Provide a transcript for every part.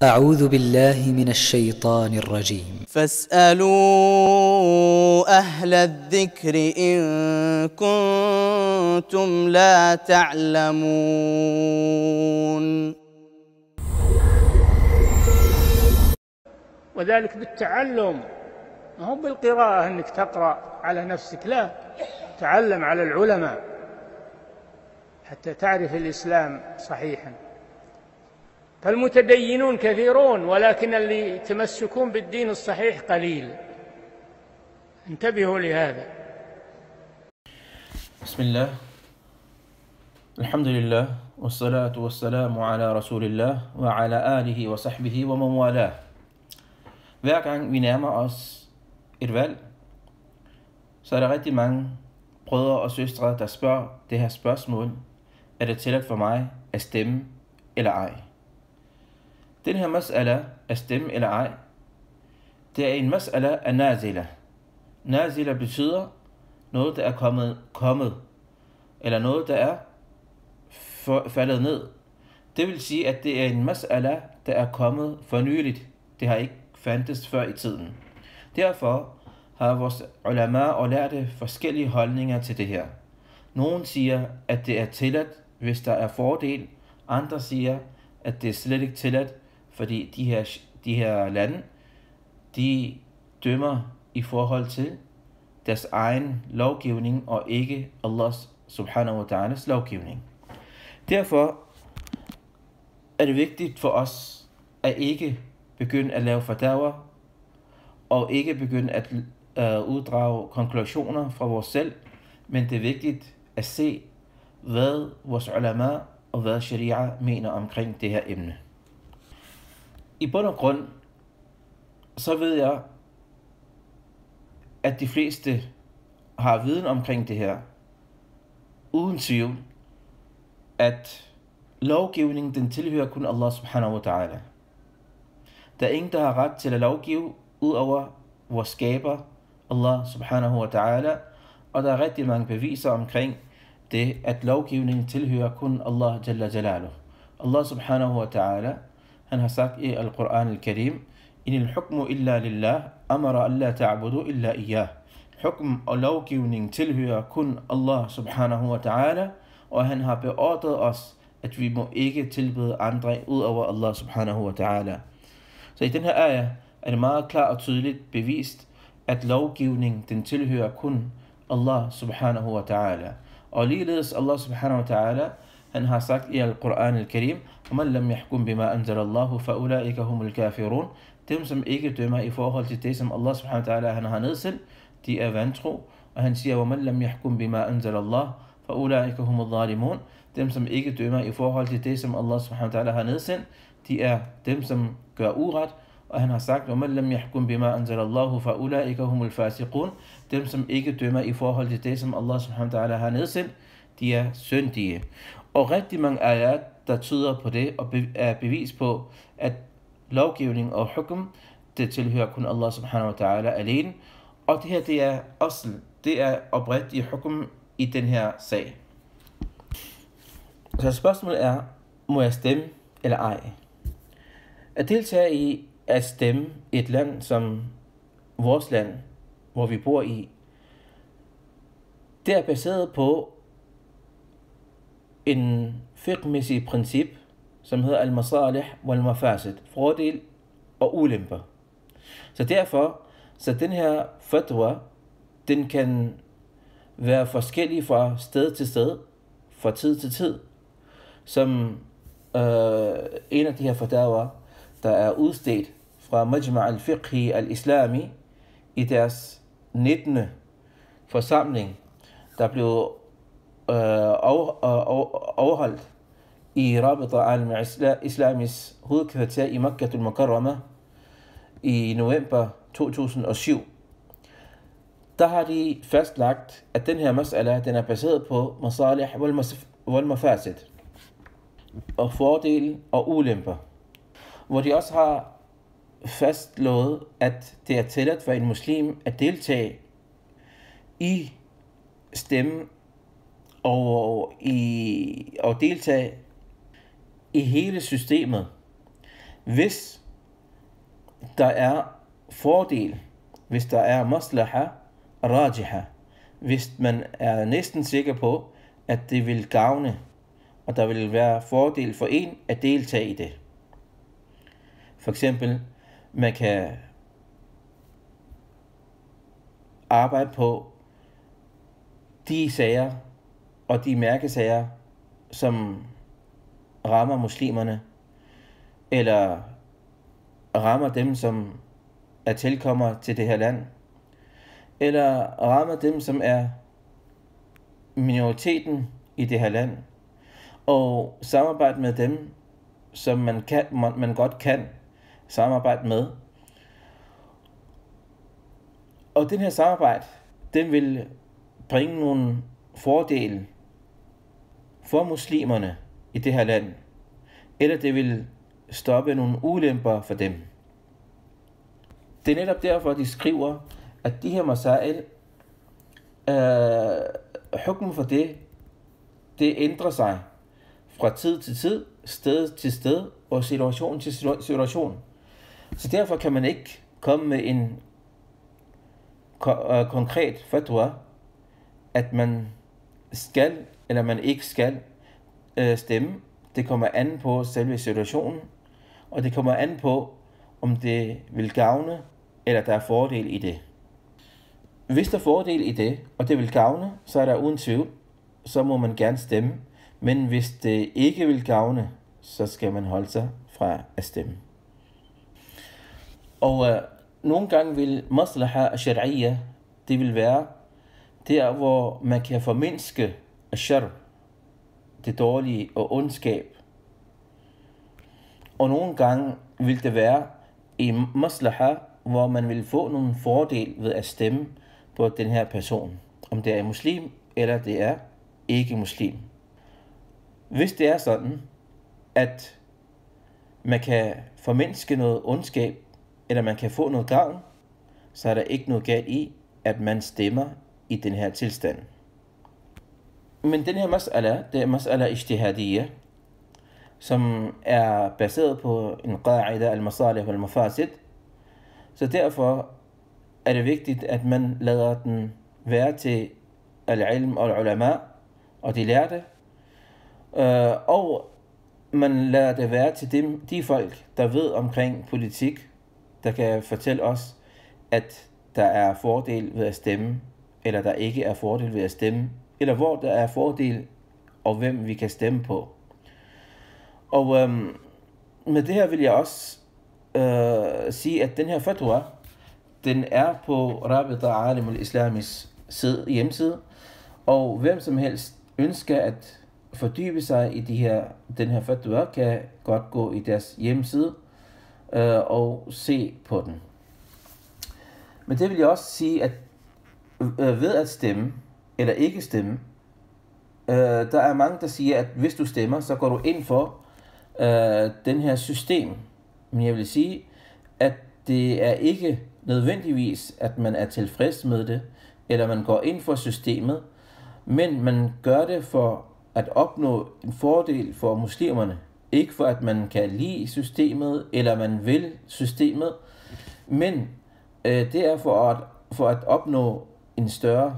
أعوذ بالله من الشيطان الرجيم. فاسألوا أهل الذكر إن كنتم لا تعلمون. وذلك بالتعلم، ما هو بالقراءة أنك تقرأ على نفسك، لا، تعلم على العلماء حتى تعرف الإسلام صحيحا. فالمتدينون كثيرون ولكن اللي يتمسكون بالدين الصحيح قليل، انتبهوا لهذا. بسم الله، الحمد لله، والصلاة والسلام على رسول الله وعلى آله وصحبه ومن والاه. Hver gang vi nærmer os et valg, så er der rigtig mange brødre og søstre, der spørger det her spørgsmål: er det tilladt for mig at stemme eller ej? Den her mas'ala at stemme eller ej, det er en mas'ala af nazila. Nazila betyder noget, der er kommet, eller noget, der er faldet ned. Det vil sige, at det er en mas'ala, der er kommet for nyligt. Det har ikke fandtes før i tiden. Derfor har vores ulama og lærte forskellige holdninger til det her. Nogle siger, at det er tilladt, hvis der er fordel. Andre siger, at det er slet ikke tilladt, fordi de her lande, de dømmer i forhold til deres egen lovgivning og ikke Allahs subhanahu wa ta'alas lovgivning. Derfor er det vigtigt for os at ikke begynde at lave fadawa og ikke begynde at uddrage konklusioner fra vores selv, men det er vigtigt at se, hvad vores ulama og hvad sharia mener omkring det her emne. I bund og grund, så ved jeg, at de fleste har viden omkring det her. Uden tvivl, at lovgivningen, den tilhører kun Allah subhanahu wa ta'ala. Der er ingen, der har ret til at lovgive ud over vores skaber, Allah subhanahu wa ta'ala, og der er rigtig mange beviser omkring det, at lovgivningen tilhører kun Allah jalla jalaluh. Allah subhanahu wa ta'ala, han har sagt i Al-Quran al-Karim: Inil hukmu illa lillah, amara alla ta'budu illa iyah. Hukm og lovgivning tilhører kun Allah subhanahu wa ta'ala, og han har beordret os, at vi må ikke tilbede andre ud over Allah subhanahu wa ta'ala. Så i den her ayah er det meget klart og tydeligt bevist, at lovgivning, den tilhører kun Allah subhanahu wa ta'ala. Og ligeledes Allah subhanahu wa ta'ala, han har sagt i Al-Quran al-Karim: وَمَنْ لَمْ يَحْكُمْ بِمَا أَنزَلَ اللَّهُ فَأُولَٰئِكَ هُمُ الْكَافِرُونَ. Dem, som ikke dømmer i forhold til det, som Allah subhanahu wa ta'ala han har nedsat, de er vantro. Og han siger: وَمَنْ لَمْ يَحْكُمْ بِمَا أَنزَلَ اللَّهُ فَأُولَٰئِكَ هُمُ الظَّالِمُونَ. Dem, som ikke dømmer i forhold til det, som Allah subhanahu wa ta'ala har nedsat, de er dem, som gør uret. Og han har sagt: وَمَنْ لَمْ يَحْكُمْ بِمَا أَنزَلَ اللَّهُ فَأُولَٰئِكَ هُمُ الْفَاسِقُونَ. Dem, som ikke dømmer i forhold til det, som Allah subhanahu wa ta'ala har nedsat, de er syndige. Og rigtig mange ayat, der tyder på det, og er bevis på, at lovgivning og hukum, det tilhører kun Allah subhanahu wa ta'ala alene. Og det her, det er asl, det er oprigtig hukum i den her sag. Så spørgsmålet er, må jeg stemme eller ej? At deltage i at stemme i et land som vores land, hvor vi bor i, det er baseret på en fiqh-mæssig princip, som hedder al-masalih wal-mafasid, fordel og ulemper. Så derfor, så den her fatwa, den kan være forskellig fra sted til sted, fra tid til tid. Som en af de her fatwa, der er udstedt fra Majma' al-Fiqhi al-Islami i deres 19. forsamling, der blev overholdt i Rabita al-Islamis hovedkvarter i Makkah al-Mukarramah i november 2007. Der har de fastlagt, at den her mas'ala, den er baseret på masalih wal-mafasid, og fordele og ulemper, hvor de også har fastslået, at det er tilladt for en muslim at deltage i stemme og deltage i hele systemet. hvis der er fordel, hvis der er maslaha rajiha, hvis man er næsten sikker på, at det vil gavne, og der vil være fordel for en at deltage i det. For eksempel, man kan arbejde på de sager og de mærkesager, som rammer muslimerne, eller rammer dem, som er tilkommer til det her land, eller rammer dem, som er minoriteten i det her land, og samarbejde med dem, som man godt kan samarbejde med. Og den her samarbejde, den vil bringe nogle fordele for muslimerne i det her land, eller det vil stoppe nogle ulemper for dem. Det er netop derfor, de skriver, at de her masail, hukmen for det ændrer sig fra tid til tid, sted til sted og situation til situation. Så derfor kan man ikke komme med en konkret fatwa, at man skal eller man ikke skal stemme. Det kommer an på selve situationen, og det kommer an på, om det vil gavne, eller der er fordel i det. Hvis der er fordel i det, og det vil gavne, så er der uden tvivl, så må man gerne stemme. Men hvis det ikke vil gavne, så skal man holde sig fra at stemme. Og nogle gange vil maslaha al-shar'iyya, det vil være der, hvor man kan formindske al-shar, det dårlige og ondskab. Og nogle gange vil det være i maslaha, hvor man vil få nogle fordel ved at stemme på den her person, om det er muslim eller det er ikke muslim. Hvis det er sådan, at man kan formindske noget ondskab, eller man kan få noget gavn, så er der ikke noget galt i, at man stemmer i den her tilstand. Men den her mas'ala, det er mas'ala ijtihadiyya, som er baseret på en qa'ida al-masalih wal-mafasid. Så derfor er det vigtigt, at man lader den være til al-ilm og al-ulama, og de lærte, og man lader det være til de folk, der ved omkring politik, der kan fortælle os, at der er fordel ved at stemme, eller der ikke er fordel ved at stemme, eller hvor der er fordel, og hvem vi kan stemme på. Og med det her vil jeg også sige, at den her fatwa, den er på Rabita Alim al-Islamis hjemmeside, og hvem som helst ønsker at fordybe sig i den her fatwa, kan godt gå i deres hjemmeside og se på den. Men det vil jeg også sige, at ved at stemme eller ikke stemme, der er mange, der siger, at hvis du stemmer, så går du ind for den her system. Men jeg vil sige, at det er ikke nødvendigvis, at man er tilfreds med det, eller man går ind for systemet, men man gør det for at opnå en fordel for muslimerne. Ikke for at man kan lide systemet, eller man vil systemet, men det er for at opnå en større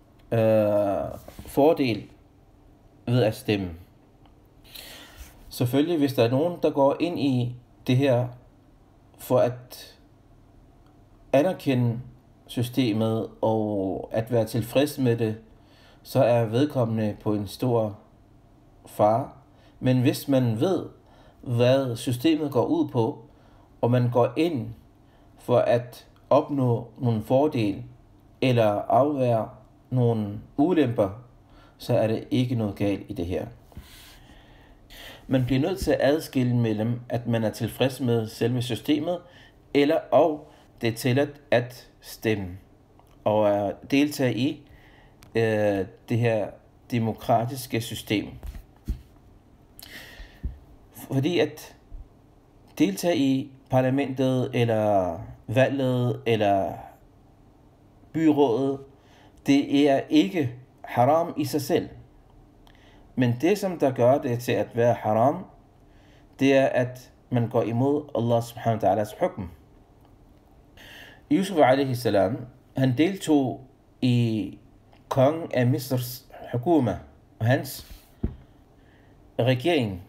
fordel ved at stemme. Selvfølgelig, hvis der er nogen, der går ind i det her for at anerkende systemet og at være tilfreds med det, så er vedkommende på en stor fare. Men hvis man ved, hvad systemet går ud på, og man går ind for at opnå nogle fordele eller afværge nogle ulemper, så er det ikke noget galt i det her. Man bliver nødt til at adskille mellem, at man er tilfreds med selve systemet, og det er tilladt at stemme og at deltage i det her demokratiske system. Fordi at deltage i parlamentet, eller valget, eller byrådet, det er ikke haram i sig selv. Men det, som der gør det til at være haram, det er, at man går imod Allah subhanahu wa ta'alas hukm. Yusuf alaihi salam, han deltog i kongen af Misrs hukuma og hans regering.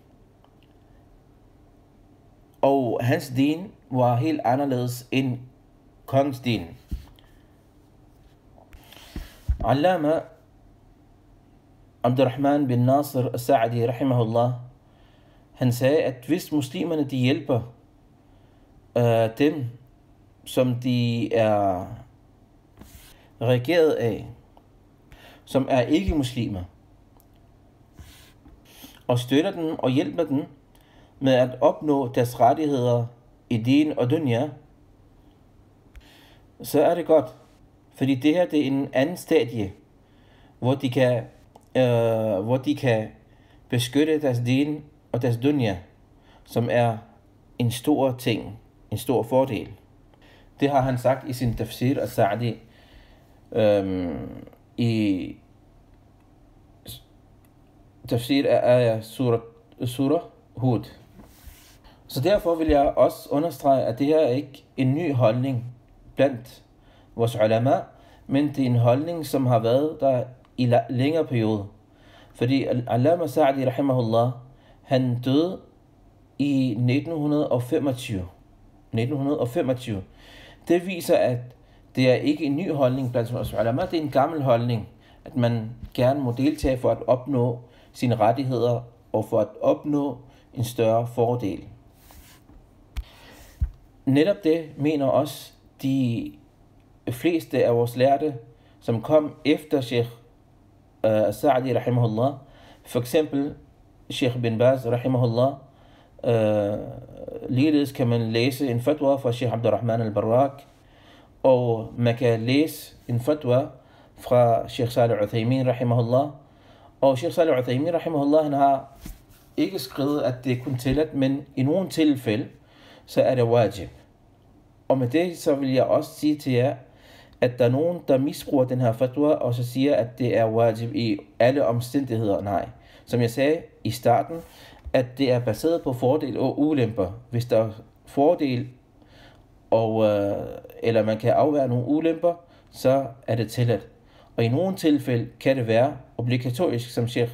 Og hans din var helt anderledes end kongens din. Allama Abdurrahman bin Nasir al-Sa'di rahimahullah, han sagde, at hvis muslimerne de hjælper dem, som de er regeret af, som er ikke muslimer, og støtter dem og hjælper dem med at opnå deres rettigheder i din og dunya, så er det godt. Fordi det her, det er en anden stadie, hvor de kan beskytte deres din og deres dunya, som er en stor ting, en stor fordel. Det har han sagt i sin tafsir al-Sa'di i tafsir af ayah surah Hud. Så derfor vil jeg også understrege, at det her er ikke en ny holdning blandt vores ulama, men det er en holdning, som har været der i længere periode. Fordi Allama Sa'di rahimahullah, han døde i 1925. Det viser, at det er ikke en ny holdning blandt vores ulama, det er en gammel holdning, at man gerne må deltage for at opnå sine rettigheder og for at opnå en større fordel. Netop det mener også de fleste af vores lærte, som kom efter Sheikh Sa'di rahimahullah. For eksempel Sheikh bin Baz rahimahullah. Ligeledes kan man læse en fatwa fra Sheikh Abdurrahman al-Barrak, og man kan læse en fatwa fra Sheikh Salih al-Uthaymin rahimahullah. Og Sheikh Salih al-Uthaymin rahimahullah, han har ikke skrevet, at det er kun tilladt, men i nogle tilfælde, så er det wajib. Og med det, så vil jeg også sige til jer, at der er nogen, der misbruger den her fatwa, og så siger, at det er wajib i alle omstændigheder. Nej. Som jeg sagde i starten, at det er baseret på fordel og ulemper. Hvis der er fordel, eller man kan afvære nogle ulemper, så er det tilladt. Og i nogle tilfælde kan det være obligatorisk, som Sheikh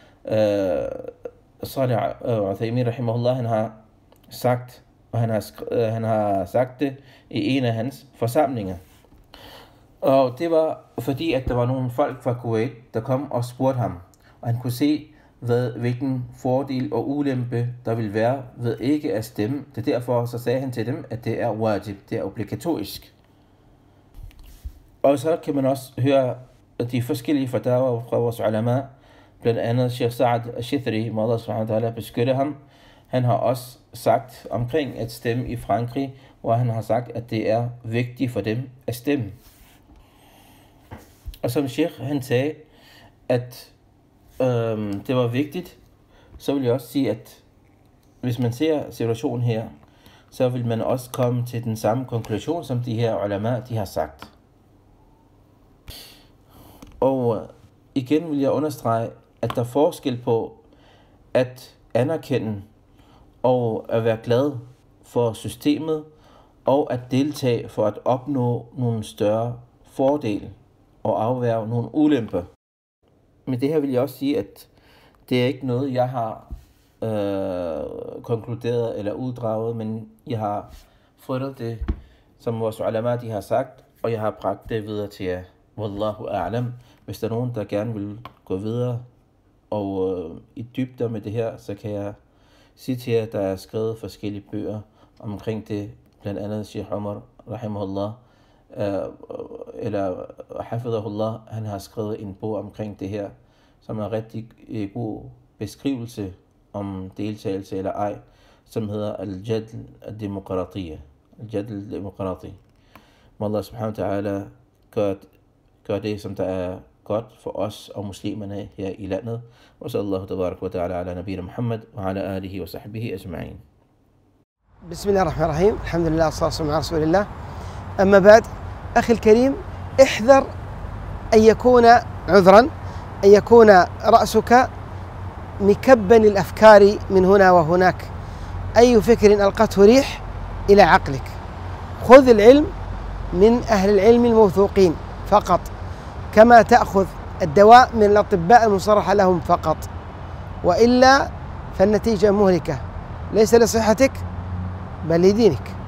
Salih al-Uthaymin rahimahullah, han har sagt, og han har sagt det i en af hans forsamlinger. Og det var fordi, at der var nogle folk fra Kuwait, der kom og spurgte ham, og han kunne se, hvilken fordel og ulempe der vil være ved ikke at stemme. Det derfor så sagde han til dem, at det er wajib, det er obligatorisk. Og så kan man også høre de forskellige fatawa fra vores ulama, blandt andet Sheikh Sa'ad al-Shithri, må Allah subhanahu wa ta'ala beskytte ham. Han har også sagt omkring at stemme i Frankrig, hvor han har sagt, at det er vigtigt for dem at stemme. Og som Sheikh han sagde, at det var vigtigt, så vil jeg også sige, at hvis man ser situationen her, så vil man også komme til den samme konklusion, som de her ulama, de har sagt. Og igen vil jeg understrege, at der er forskel på at anerkende og at være glad for systemet, og at deltage for at opnå nogle større fordele og afværge nogle ulemper. Men det her vil jeg også sige, at det er ikke noget, jeg har konkluderet eller uddraget, men jeg har fået det, som vores ulama de har sagt, og jeg har bragt det videre til jer. Wallahu a'lam. Hvis der er nogen, der gerne vil gå videre og i dybder med det her, så kan jeg sige til jer, at der er skrevet forskellige bøger omkring det, blandt andet Sheikh Umar rahimahullah, eller hafidhahullah, han har skrevet en bog omkring det her, som er en rigtig god beskrivelse om deltagelse eller ej, som hedder Al-Jadl al-Demokratiya. Al-Jadl al-Demokrati. Må Allah subhanahu wa ta'ala gør det, som der er godt for os og muslimerne her i landet. Og sallallahu tabarak wa ta'ala ala nabiyina Muhammad wa ala alihi wa sahbihi ajma'in. Bismillahirrahmanirrahim. Alhamdulillah, sallallahu ala rasulillah. أما بعد أخي الكريم، احذر أن يكون عذرا، أن يكون رأسك مكبا للأفكار من هنا وهناك، أي فكر ألقته ريح إلى عقلك. خذ العلم من أهل العلم الموثوقين فقط، كما تأخذ الدواء من الأطباء المصرح لهم فقط، وإلا فالنتيجة مهلكة، ليس لصحتك بل لدينك.